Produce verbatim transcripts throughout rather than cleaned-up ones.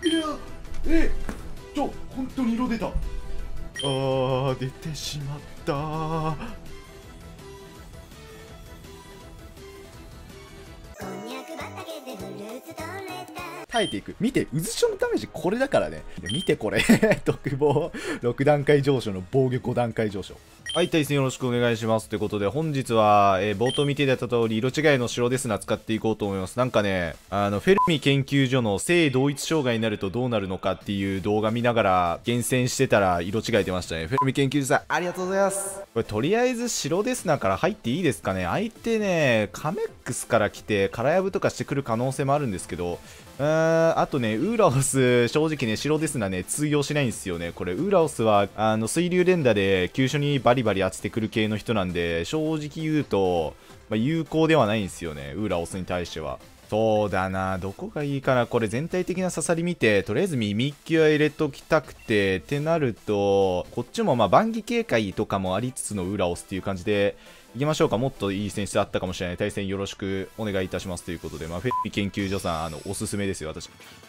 いや、え、ちょ、本当に色出た。あー、出てしまったー。耐えていく。見て、渦潮のダメージこれだからね。見てこれ。特防ろく段階上昇の防御ご段階上昇。はい、対戦よろしくお願いします。ということで、本日は、えー、冒頭見ていただいた通り、色違いの城ですな、使っていこうと思います。なんかね、あの、フェルミ研究所の性同一障害になるとどうなるのかっていう動画見ながら、厳選してたら色違い出ましたね。フェルミ研究所さん、ありがとうございます。これ、とりあえず城ですなから入っていいですかね。相手ね、カメックスから来て、空やぶとかしてくる可能性もあるんですけど、うーん、あとね、ウーラオス、正直ね、城ですなね、通用しないんですよね。これ、ウーラオスは、あの、水流連打で、急所にバリバリ当ててくる系の人なんで、正直言うと、まあ、有効ではないんですよね、ウーラオスに対しては。そうだな、どこがいいかな。これ、全体的な刺さり見て、とりあえずミミッキュは入れときたくて、ってなると、こっちもまあ、万技警戒とかもありつつのウーラオスっていう感じで、行きましょうか。もっといい選手あったかもしれない。対戦よろしくお願いいたしますということで、まあ、フェルミ研究所さん、あの、おすすめですよ、私。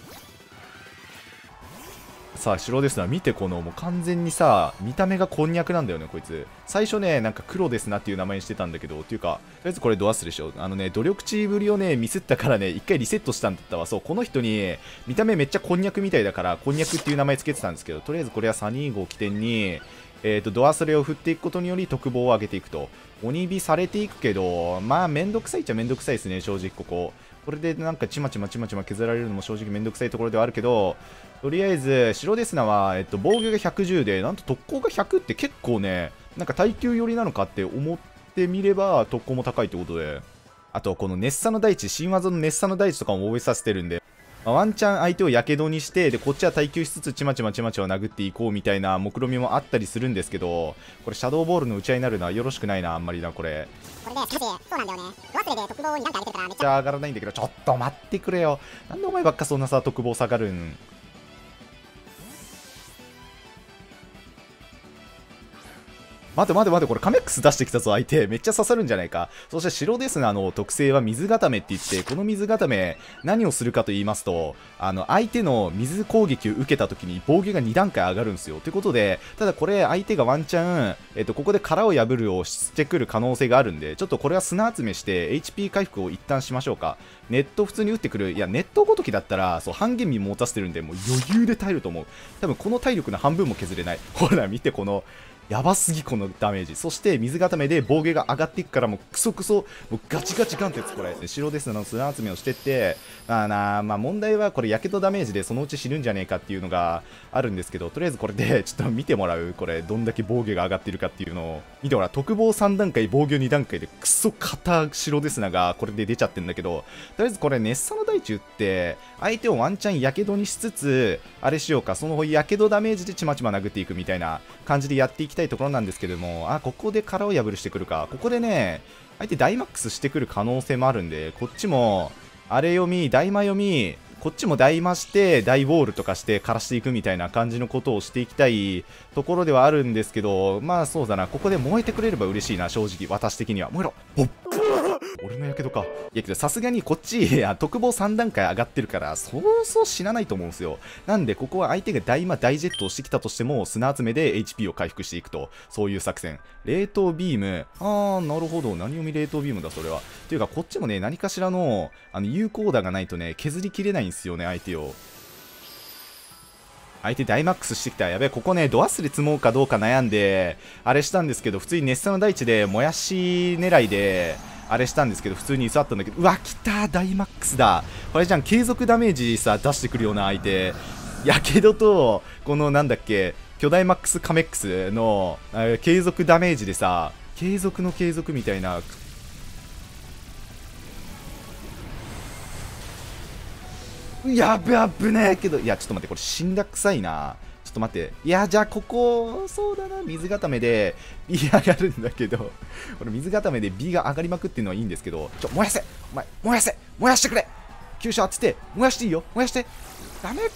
さあ、白ですな。見て、この、もう完全にさ、見た目がこんにゃくなんだよね、こいつ。最初ね、なんか黒ですなっていう名前にしてたんだけど、っていうか、とりあえずこれドアスでしょ。あのね、努力値ぶりをね、ミスったからね、一回リセットしたんだったわ。そう、この人に、見た目めっちゃこんにゃくみたいだから、こんにゃくっていう名前つけてたんですけど、とりあえずこれはサニー号を起点に、えーと、ドアスレを振っていくことにより特防を上げていくと。鬼火されていくけど、まあ、めんどくさいっちゃめんどくさいですね、正直ここ。これでなんかちまちまちまちま削られるのも正直めんどくさいところではあるけど、とりあえず、白デスナは、えっと、防御がひゃくじゅうで、なんと特攻がひゃくって結構ね、なんか耐久寄りなのかって思ってみれば、特攻も高いってことで。あと、この熱さの大地、新技の熱さの大地とかも覚えさせてるんで、まあ、ワンチャン相手をやけどにして、で、こっちは耐久しつつちまちまちまちま殴っていこうみたいな目論みもあったりするんですけど、これシャドーボールの打ち合いになるのはよろしくないな、あんまりな、これ。 これで、しかし、そうなんだよね。ドアスレで特防に段階上げてるからめっちゃ。 じゃあ上がらないんだけど、ちょっと待ってくれよ。なんでお前ばっかそんなさ、特防下がるん。待て待て待て、これカメックス出してきたぞ、相手。めっちゃ刺さるんじゃないか。そして白ですなの特性は水固めって言って、この水固め、何をするかと言いますと、あの、相手の水攻撃を受けた時に防御がに段階上がるんですよ。ということで、ただこれ、相手がワンチャン、えっと、ここで殻を破るをしてくる可能性があるんで、ちょっとこれは砂集めして、エイチピー 回復を一旦しましょうか。ネット普通に打ってくる。いや、ネットごときだったら、そう、半減味持たせてるんで、もう余裕で耐えると思う。多分この体力の半分も削れない。ほら、見て、この、やばすぎこのダメージ。そして水固めで防御が上がっていくからもうクソクソもうガチガチガンってやつこれ。白ですの砂集めをしてって、まあなまあ問題はこれやけどダメージでそのうち死ぬんじゃねえかっていうのがあるんですけど、とりあえずこれでちょっと見てもらう。これどんだけ防御が上がっているかっていうのを見てもらう。特防さん段階防御に段階でクソ硬白ですながこれで出ちゃってるんだけど、とりあえずこれ熱さの大地打って相手をワンチャンやけどにしつつあれしようか、そのやけどダメージでちまちま殴っていくみたいな感じでやっていきたいところなんですけども、あ、ここで殻を破るしてくるか。ここでね、相手ダイマックスしてくる可能性もあるんで、こっちも、あれ読み、大魔読み、こっちも大魔して、大ウォールとかして枯らしていくみたいな感じのことをしていきたいところではあるんですけど、まあそうだな、ここで燃えてくれれば嬉しいな、正直、私的には。燃えろ。ポッ俺のやけどか。いやけどさすがにこっち特防さん段階上がってるからそうそう死なないと思うんですよ。なんでここは相手が大魔大ジェットをしてきたとしても砂集めで エイチピー を回復していくと、そういう作戦。冷凍ビーム、あーなるほど、何読み冷凍ビームだそれは。というかこっちもね何かしらのあの有効打がないとね削りきれないんですよね相手を。相手ダイマックスしてきた。やべえ、ここね、ドアスで積もうかどうか悩んで、あれしたんですけど、普通に熱さの大地で、もやし狙いで、あれしたんですけど、普通に居座ったんだけど、うわ、来たダイマックスだ。これじゃん、継続ダメージさ、出してくるような相手。やけどと、このなんだっけ、巨大マックスカメックスの、継続ダメージでさ、継続の継続みたいな、やべやぶねえけど、いや、ちょっと待って、これ死んだくさいな。ちょっと待って。いや、じゃあ、ここ、そうだな、水固めで、ビ上がるんだけど、これ水固めで B が上がりまくっていうのはいいんですけど、ちょ、燃やせお前、燃やせ燃やしてくれ急所当てて、燃やしていいよ燃やしてダメか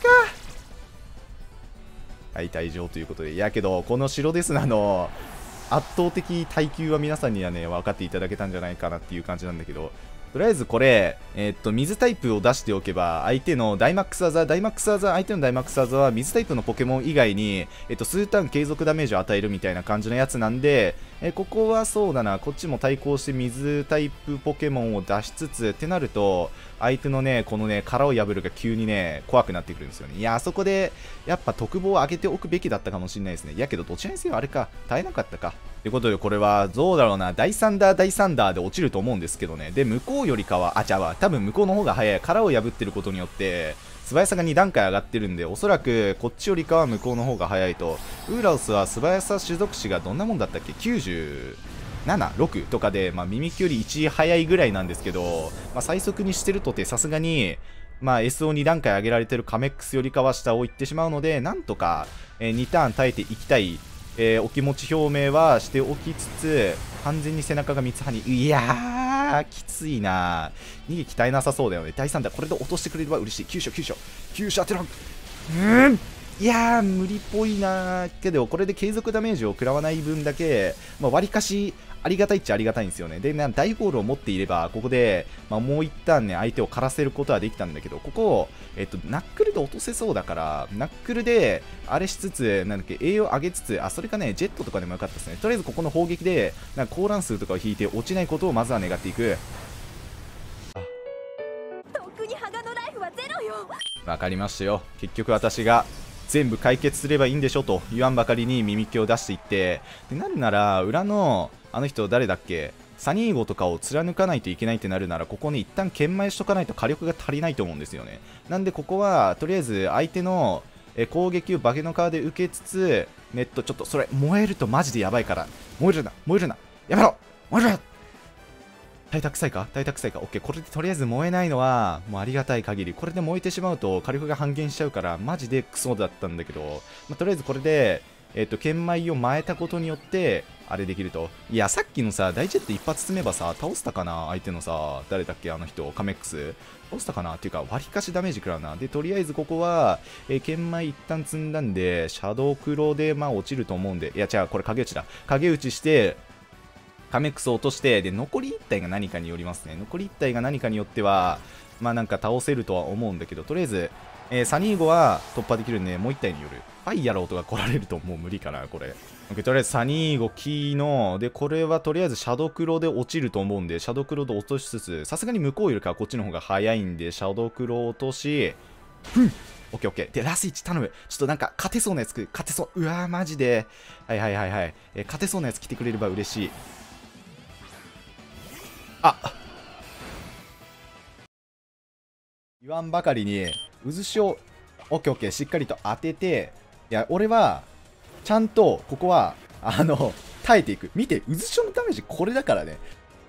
はい、退場ということで。いやけど、この白ですなの、圧倒的耐久は皆さんにはね、分かっていただけたんじゃないかなっていう感じなんだけど、 とりあえずこれ、えー、っと水タイプを出しておけば相手のダイマックス技ダイマックス技相手のダイマックス技は水タイプのポケモン以外に、えー、っと数ターン継続ダメージを与えるみたいな感じのやつなんで、えー、ここはそうだな、こっちも対抗して水タイプポケモンを出しつつってなると、相手のねこのね殻を破るが急にね怖くなってくるんですよね。いや、あそこでやっぱ特防を上げておくべきだったかもしれないですね。いやけどどちらにせよあれか耐えなかったかということで、これはどうだろうな、ダイサンダーダイサンダーで落ちると思うんですけどね。で向こうよりかはあちゃうわ、多分向こうの方が早い。殻を破ってることによって素早さがに段階上がってるんで、おそらくこっちよりかは向こうの方が早いと。ウーラオスは素早さ種族値がどんなもんだったっけ、きゅうじゅうなな、ろくとかで、まあ、ミミッキュよりいち早いぐらいなんですけど、まあ、最速にしてるとてさすがに、まあ、エスオーに 段階上げられてるカメックスよりかは下を行ってしまうので、なんとか、えー、にターン耐えていきたい、えー、お気持ち表明はしておきつつ、完全に背中が三つ葉に、いやーきついな、逃げ鍛えなさそうだよね。だいさんだ、これで落としてくれれば嬉しい。急所急所急所当てろ、うんいやー無理っぽいなーけど、これで継続ダメージを食らわない分だけ、まあ、割かしありがたいっちゃありがたいんですよね。で、大ボールを持っていれば、ここで、まあ、もう一旦ね、相手を枯らせることはできたんだけど、ここを、えっと、ナックルで落とせそうだから、ナックルで、あれしつつ、なんだっけ、栄養上げつつ、あ、それかね、ジェットとかでもよかったですね。とりあえず、ここの砲撃で、なんか、高乱数とかを引いて落ちないことをまずは願っていく。 とっくにハガのライフはゼロよ。 わかりましたよ。結局私が、全部解決すればいいんでしょと言わんばかりにミミッキュを出していって、でなるなら裏のあの人誰だっけ、サニーゴとかを貫かないといけないってなるなら、ここね一旦研磨しとかないと火力が足りないと思うんですよね。なんでここはとりあえず相手のえ攻撃を化けの皮で受けつつ、ネットちょっとそれ燃えるとマジでやばいから、燃えるな燃えるなやめろ燃えるな、耐卓臭いか耐卓臭いか、オッケー。これでとりあえず燃えないのはもうありがたい限り。これで燃えてしまうと火力が半減しちゃうからマジでクソだったんだけど、まあ、とりあえずこれでえっ、ー、と研米を前えたことによってあれできると。いやさっきのさ大ジェット一発積めばさ倒したかな、相手のさ誰だっけあの人カメックス倒したかなっていうか割りかしダメージ食らうな。でとりあえずここは、えー、研米一旦積んだんでシャドウクロでまあ落ちると思うんで、いや違うこれ影打ちだ、影打ちしてカメックスを落として、で残りいち体が何かによりますね。残りいち体が何かによってはまあなんか倒せるとは思うんだけど、とりあえず、えー、サニーゴは突破できるんでもういち体による。ファイヤローとか来られるともう無理かなこれ。とりあえずサニーゴキーので、これはとりあえずシャドクロで落ちると思うんで、シャドクロで落としつつ、さすがに向こうよりかはこっちの方が早いんでシャドクロ落とし、ふんオッケーオッケー。で、ラスいち頼む。ちょっとなんか勝てそうなやつ、勝てそう。うわーマジで。はいはいはいはい。えー、勝てそうなやつ来てくれれば嬉しい。あ言わんばかりに渦潮オッケーオッケーしっかりと当てて、いや俺はちゃんとここはあの耐えていく。見て渦潮のダメージこれだからね。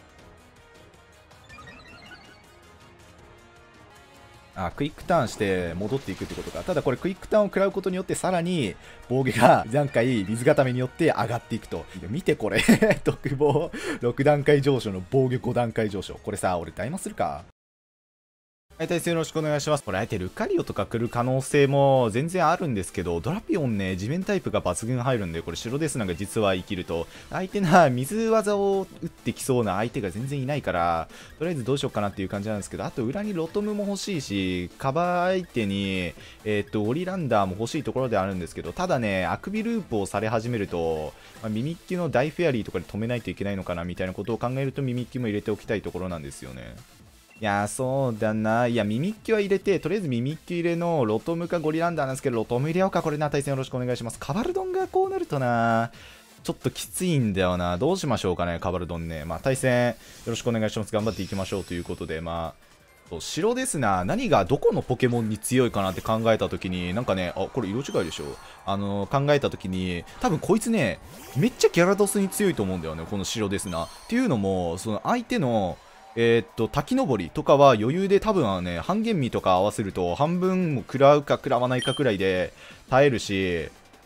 あクイックターンして戻っていくってことか。ただこれクイックターンを食らうことによってさらに防御が段階水固めによって上がっていくと。見てこれ特防ろく段階上昇の防御ご段階上昇。これさ俺大魔するか。はい、対戦よろしくお願いします。これあえてルカリオとか来る可能性も全然あるんですけど、ドラピオンね地面タイプが抜群入るんで、これ白デスナが実は生きると相手な水技を打ってきそうな相手が全然いないから、とりあえずどうしようかなっていう感じなんですけど、あと裏にロトムも欲しいし、カバー相手にえー、っとオリランダーも欲しいところであるんですけど、ただねあくびループをされ始めると、まあ、ミミッキュの大フェアリーとかで止めないといけないのかなみたいなことを考えると、ミミッキュも入れておきたいところなんですよね。いやーそうだな。いやミミッキュは入れて、とりあえずミミッキュ入れのロトムかゴリランダーなんですけど、ロトム入れようか。これな、対戦よろしくお願いします。カバルドンがこうなるとなちょっときついんだよな。どうしましょうかねカバルドンね。まあ対戦よろしくお願いします。頑張っていきましょうということで、まあ白ですな。何がどこのポケモンに強いかなって考えたときに、なんかね、あこれ色違いでしょ。あのー、考えたときに多分こいつねめっちゃギャラドスに強いと思うんだよねこの白ですな。っていうのもその相手のえー、っと滝登りとかは余裕で多分はね半減味とか合わせると半分も食らうか食らわないかくらいで耐えるし、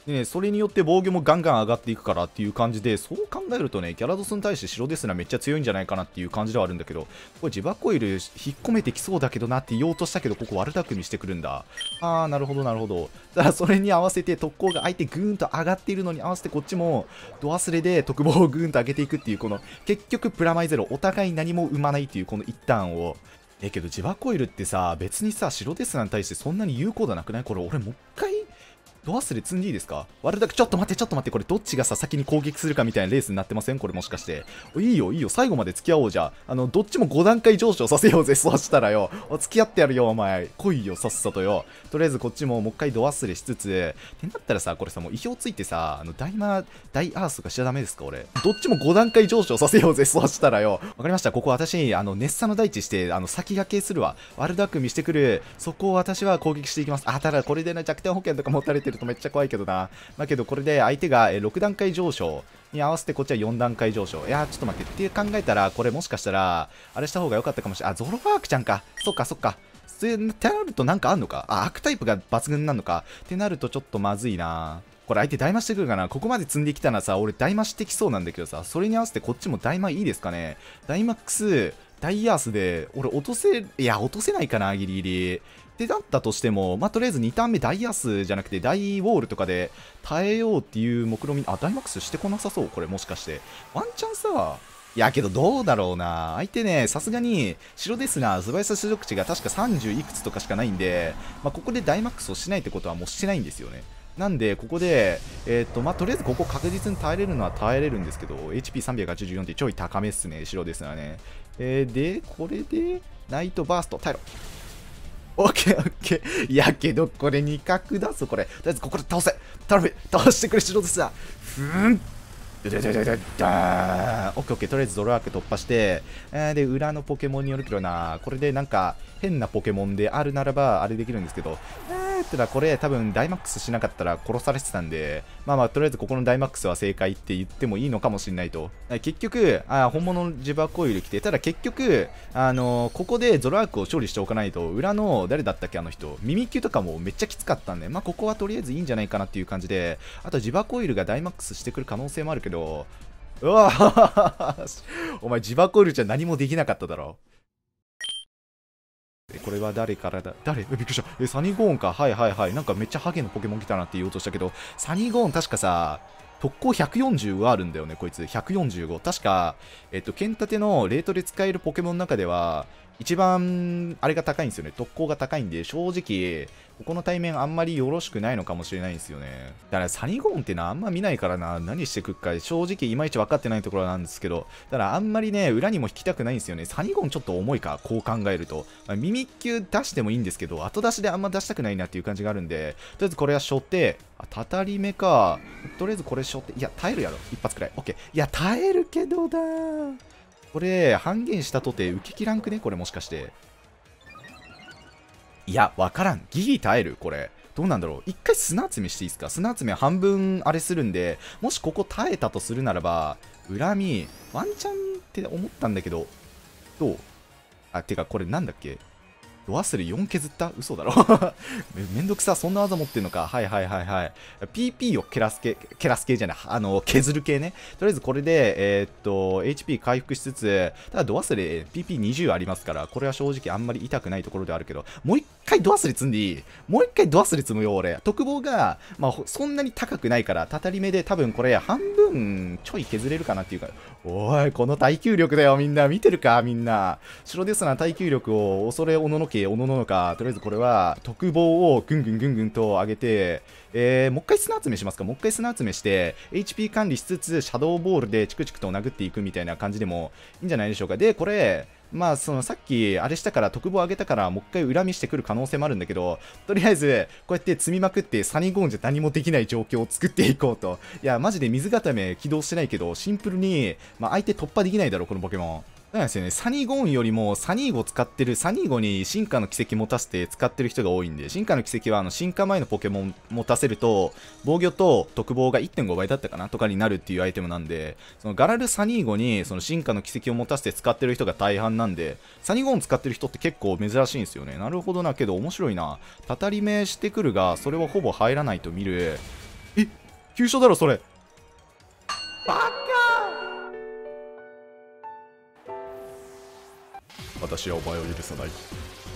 でね、それによって防御もガンガン上がっていくからっていう感じで、そう考えるとね、ギャラドスに対して白ですらめっちゃ強いんじゃないかなっていう感じではあるんだけど、これ自爆コイル引っ込めてきそうだけどなって言おうとしたけど、ここ悪巧みしてくるんだ。あー、なるほどなるほど。だからそれに合わせて特攻が相手グーンと上がっているのに合わせてこっちもド忘れで特防をグーンと上げていくっていう、この結局プラマイゼロ、お互い何も生まないっていうこの一旦を。えけど自爆コイルってさ、別にさ、白デスナに対してそんなに有効だなくない？これ俺もう一回ド忘れ積んでいいですか？悪だけ、ちょっと待って、ちょっと待って、これどっちがさ、先に攻撃するかみたいなレースになってません？これもしかして。いいよ、いいよ、最後まで付き合おうじゃ。あの、どっちもご段階上昇させようぜ、そうしたらよ。お付き合ってやるよ、お前。来いよ、さっさとよ。とりあえずこっちももう一回ド忘れしつつ、ってなったらさ、これさ、もう意表ついてさ、あの、大魔、大アースとかしちゃダメですか、俺。どっちもご段階上昇させようぜ、そうしたらよ。わかりました、ここ私、あの、熱さの大地して、あの、先駆けするわ。悪巧みしてくる。そこを私は攻撃していきます。あ、ただこれでね、弱点保険とか持たれてるとめっちゃ怖いけどな。まあけどこれで相手がろく段階上昇に合わせてこっちはよん段階上昇。いやーちょっと待ってって考えたら、これもしかしたらあれした方が良かったかもしれない。あ、ゾロワークちゃんか。そっかそっか。ってなるとなんかあんのか。あ、悪タイプが抜群なのかってなるとちょっとまずいな。これ相手大魔してくるかな。ここまで積んできたらさ、俺大魔してきそうなんだけどさ、それに合わせてこっちも大魔いいですかね。ダイマックスダイアースで俺落とせ、いや落とせないかな、ギリギリってなったとしても、まあ、とりあえずにターン目ダイアースじゃなくてダイウォールとかで耐えようっていう目論み。あ、ダイマックスしてこなさそう、これもしかしてワンチャンさ。いやけどどうだろうな。相手ね、さすがに白ですな、素早さ種族値が確かさんじゅういくつとかしかないんで、まあ、ここでダイマックスをしないってことはもうしてないんですよね。なんで、ここで、えー、っと、まあ、とりあえずここ確実に耐えれるのは耐えれるんですけど、エイチピーさんびゃくはちじゅうよん ってちょい高めっすね、白ですがね。えー、で、これで、ナイトバースト、耐えろ。オッケーオッケー。いやけど、これに角だぞ、これ。とりあえずここで倒せ。頼む。倒してくれ、白ですが。ふーん。オッケーオッケー。とりあえずドラーク突破して、えー、で、裏のポケモンによるけどな、これでなんか変なポケモンであるならばあれできるんですけど、えーってのはこれ多分ダイマックスしなかったら殺されてたんで、まあまあとりあえずここのダイマックスは正解って言ってもいいのかもしれないと。結局、あ本物の自爆コイル来て、ただ結局、あのー、ここでゾロアークを処理しておかないと、裏の誰だったっけあの人、ミミキュとかもめっちゃきつかったんで、まあここはとりあえずいいんじゃないかなっていう感じで、あと自爆コイルがダイマックスしてくる可能性もあるけど、うわお前自爆コイルじゃ何もできなかっただろ。これは誰からだ誰えびっくりした。え、サニーゴーンか。はいはいはい。なんかめっちゃハゲのポケモン来たなって言おうとしたけど、サニーゴーン確かさ、特攻ひゃくよんじゅうはあるんだよね、こいつ。ひゃくよんじゅうご。確か、えっと、剣立てのレートで使えるポケモンの中では、一番、あれが高いんですよね。特攻が高いんで、正直、ここの対面あんまりよろしくないのかもしれないんですよね。だからサニゴーンってのはあんま見ないからな、何してくっか、正直いまいち分かってないところなんですけど、だからあんまりね、裏にも引きたくないんですよね。サニゴーンちょっと重いか、こう考えると。まあ、ミミッキュ出してもいいんですけど、後出しであんま出したくないなっていう感じがあるんで、とりあえずこれは背負って、あ、たたり目か。とりあえずこれ背負って、いや、耐えるやろ。一発くらい。オッケー。いや、耐えるけどだー。これ、半減したとて受けきらんくねこれもしかして。いや、わからん。ギリ耐えるこれ。どうなんだろう。一回砂集めしていいですか。砂集め半分あれするんで、もしここ耐えたとするならば、恨み、ワンチャンって思ったんだけど、どうあ、てかこれなんだっけド忘れよん削った嘘だろめ, めんどくさ、そんな技持ってんのか。はいはいはいはい。ピーピー を蹴らす系、蹴らす系じゃない、あの、削る系ね。とりあえずこれで、えー、っと、エイチピー 回復しつつ、ただド忘れ ピーピーにじゅう ありますから、これは正直あんまり痛くないところではあるけど、もう一回ド忘れ積んでいいもう一回ド忘れ積むよ、俺。特防が、まあ、そんなに高くないから、たたり目で多分これ半分ちょい削れるかなっていうか、おい、この耐久力だよ、みんな。見てるか、みんな。白ですな、耐久力を恐れおののけ、おのののか。とりあえずこれは、特防をぐんぐんぐんぐんと上げて、えー、もう一回砂集めしますか。もう一回砂集めして、エイチピー 管理しつつ、シャドーボールでチクチクと殴っていくみたいな感じでもいいんじゃないでしょうか。で、これ、まあ、そのさっき、あれしたから、特防上げたから、もう一回恨みしてくる可能性もあるんだけど、とりあえず、こうやって積みまくって、サニーゴーンじゃ何もできない状況を作っていこうと。いや、マジで水固め起動してないけど、シンプルに、まあ、相手突破できないだろ、このポケモン。そうなんですよね。サニーゴーンよりもサニーゴ使ってる、サニーゴに進化の奇跡持たせて使ってる人が多いんで、進化の奇跡はあの進化前のポケモン持たせると、防御と特防が いってんご 倍だったかなとかになるっていうアイテムなんで、そのガラルサニーゴにその進化の奇跡を持たせて使ってる人が大半なんで、サニーゴーン使ってる人って結構珍しいんですよね。なるほどな、けど面白いな。たたり目してくるが、それはほぼ入らないと見る。 え、急所だろそれ。バカ。私はお前を許さない。